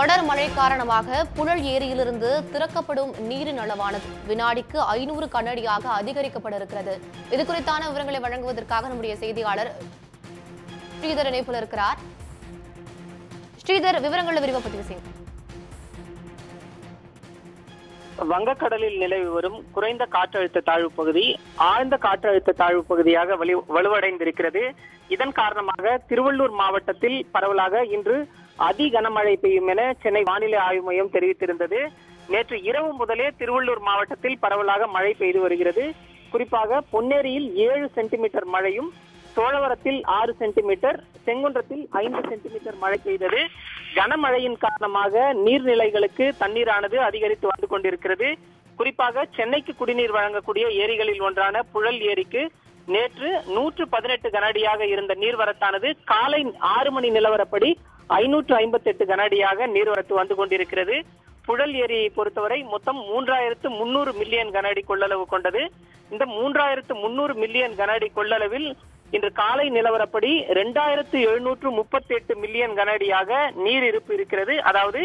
தொடர் மழை காரணமாக புழல் ஏரியிலிருந்து திறக்கப்படும் நீரின் அளவானது வினாடிக்கு 500 கனஅடியாக அதிகரிக்கப்பட இருக்கிறது. இது குறித்தான விவரங்களை வழங்குவதற்காக நம்முடைய செய்தியாளர் ஸ்ரீதர் இணைப்பில் இருக்கிறார். ஸ்ரீதர், விவரங்களை விரிவாக செய்யுங்க. வங்கக்கடலில் நிலவி வரும் குறைந்த காற்றழுத்த தாழ்வு பகுதி ஆழ்ந்த காற்றழுத்த தாழ்வு பகுதியாக வலுவடைந்திருக்கிறது. இதன் காரணமாக திருவள்ளூர் மாவட்டத்தில் பரவலாக இன்று அதி கனமழை பெய்யும் என சென்னை வானிலை ஆய்வு மையம் தெரிவித்திருந்தது. நேற்று இரவு முதலே திருவள்ளூர் மாவட்டத்தில் பரவலாக மழை பெய்து வருகிறது. குறிப்பாக பொன்னேரியில் 7 சென்டிமீட்டர் மழையும், சோழவரத்தில் 6 சென்டிமீட்டர், செங்குன்றத்தில் 5 சென்டிமீட்டர் மழை பெய்தது. கனமழையின் காரணமாக நீர்நிலைகளுக்கு தண்ணீரானது அதிகரித்து வந்து கொண்டிருக்கிறது. குறிப்பாக சென்னைக்கு குடிநீர் வழங்கக்கூடிய ஏரிகளில் ஒன்றான புழல் ஏரிக்கு நேற்று 118 கனஅடியாக இருந்த நீர்வரத்தானது காலை 6 மணி நிலவரப்படி 558 கனஅடியாக நீர்வரத்து வந்து கொண்டிருக்கிறது. புழல் ஏரியை பொறுத்தவரை மொத்தம் 3300 மில்லியன் கனஅடி கொள்ளளவு கொண்டது. இந்த 3300 மில்லியன் கனஅடி கொள்ளளவில் இன்று காலை நிலவரப்படி 2738 மில்லியன் கனஅடியாக நீர் இருப்பு இருக்கிறது. அதாவது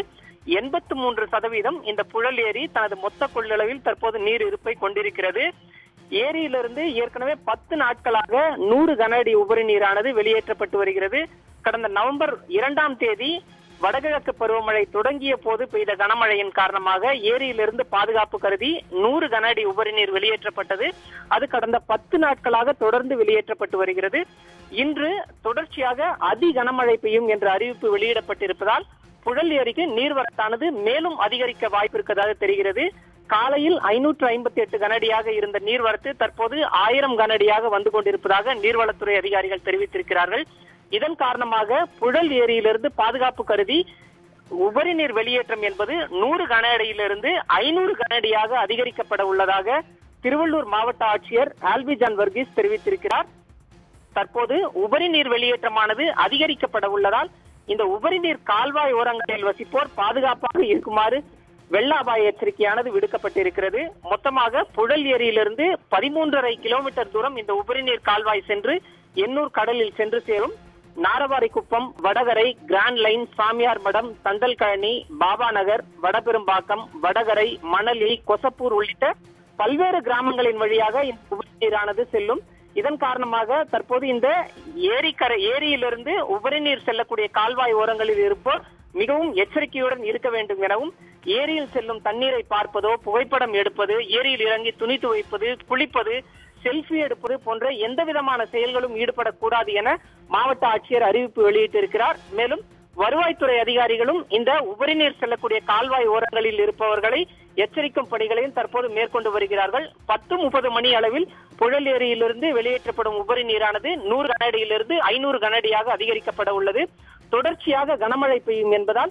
83% இந்த புழல் ஏரி தனது மொத்த கொள்ளளவில் தற்போது நீர் இருப்பை கொண்டிருக்கிறது. ஏரியிலிருந்து ஏற்கனவே 10 நாட்களாக 100 கனஅடி உபரி நீரானது வெளியேற்றப்பட்டு வருகிறது. கடந்த நவம்பர் 2ஆம் தேதி வடகிழக்கு பருவமழை தொடங்கிய போது பெய்த கனமழையின் காரணமாக ஏரியிலிருந்து பாதுகாப்பு கருதி 100 கனஅடி உபரி நீர் வெளியேற்றப்பட்டது. அது கடந்த 10 நாட்களாக தொடர்ந்து வெளியேற்றப்பட்டு வருகிறது. இன்று தொடர்ச்சியாக அதி கனமழை பெய்யும் என்ற அறிவிப்பு வெளியிடப்பட்டிருப்பதால் புழல் ஏரிக்கு நீர்வரத்தானது மேலும் அதிகரிக்க வாய்ப்பு இருப்பதாக தெரிகிறது. காலையில் 558 கனஅடியாக இருந்த நீர்வரத்து தற்போது 1000 கனஅடியாக வந்து கொண்டிருப்பதாக நீர்வளத்துறை அதிகாரிகள் தெரிவித்திருக்கிறார்கள். இதன் காரணமாக புழல் ஏரியிலிருந்து பாதுகாப்பு கருதி உபரி நீர் வெளியேற்றம் என்பது 100 கனஅடியிலிருந்து 500 கனஅடியாக அதிகரிக்கப்பட உள்ளதாக திருவள்ளூர் மாவட்ட ஆட்சியர் ஆல்விஜான் வர்கீஸ் தெரிவித்திருக்கிறார். தற்போது உபரி நீர் வெளியேற்றமானது அதிகரிக்கப்பட உள்ளதால் இந்த உபரி நீர் கால்வாய் ஓரங்களில் வசிப்போர் பாதுகாப்பாக இருக்குமாறு வெள்ள அபாய எச்சரிக்கையானது விடுக்கப்பட்டிருக்கிறது. மொத்தமாக புழல் ஏரியிலிருந்து 13.5 கிலோமீட்டர் தூரம் இந்த உபரி நீர் கால்வாய் சென்று எண்ணூர் கடலில் சென்று சேரும். நாரவாரிக்குப்பம், வடகரை, கிராண்ட் லைன், சாமியார் மடம், தண்டல்கழனி, பாபா நகர், வடபெரும்பாக்கம், வடகரை, மணலி, கொசப்பூர் உள்ளிட்ட பல்வேறு கிராமங்களின் வழியாக இந்த உபரி நீரானது செல்லும். இதன் காரணமாக தற்போது இந்த ஏரியிலிருந்து உபரி நீர் செல்லக்கூடிய கால்வாய் ஓரங்களில் இருப்போர் மிகவும் எச்சரிக்கையுடன் இருக்க வேண்டும் எனவும், ஏரியில் செல்லும் தண்ணீரை பார்ப்பதோ, புகைப்படம் எடுப்பது, ஏரியில் இறங்கி துணி துவைப்பது, குளிப்பது, செல்ஃபி எடுப்பது போன்ற எந்த விதமான செயல்களும் ஈடுபடக்கூடாது என மாவட்ட ஆட்சியர் அறிவிப்பு வெளியிட்டிருக்கிறார். மேலும் வருவாய்த்துறை அதிகாரிகளும் இந்த உபரி நீர் செல்லக்கூடிய கால்வாய் ஓரங்களில் இருப்பவர்களை எச்சரிக்கும் பணிகளையும் தற்போது மேற்கொண்டு வருகிறார்கள். 10:30 மணி அளவில் புழல் ஏரியிலிருந்து வெளியேற்றப்படும் உபரி நீரானது 100 கனஅடியிலிருந்து 500 கனஅடியாக அதிகரிக்கப்பட உள்ளது. தொடர்ச்சியாக கனமழை பெய்யும் என்பதால்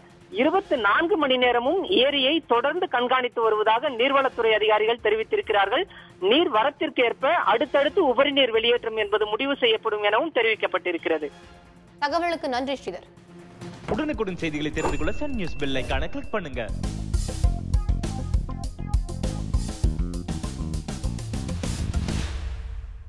24 மணி நேரமும் ஏரியை தொடர்ந்து கண்காணித்து வருவதாக நீர்வளத்துறை அதிகாரிகள் தெரிவித்திருக்கிறார்கள். நீர் வரத்திற்கேற்ப அடுத்தடுத்து உபரி நீர் வெளியேற்றம் என்பது முடிவு செய்யப்படும் எனவும் தெரிவிக்கப்பட்டிருக்கிறது. தகவலுக்கு நன்றி ஸ்ரீதர். உடனுக்குடன் செய்திகளை தெரிந்து கொள்ள சன் நியூஸ் பெல் ஐகானை கிளிக் பண்ணுங்க.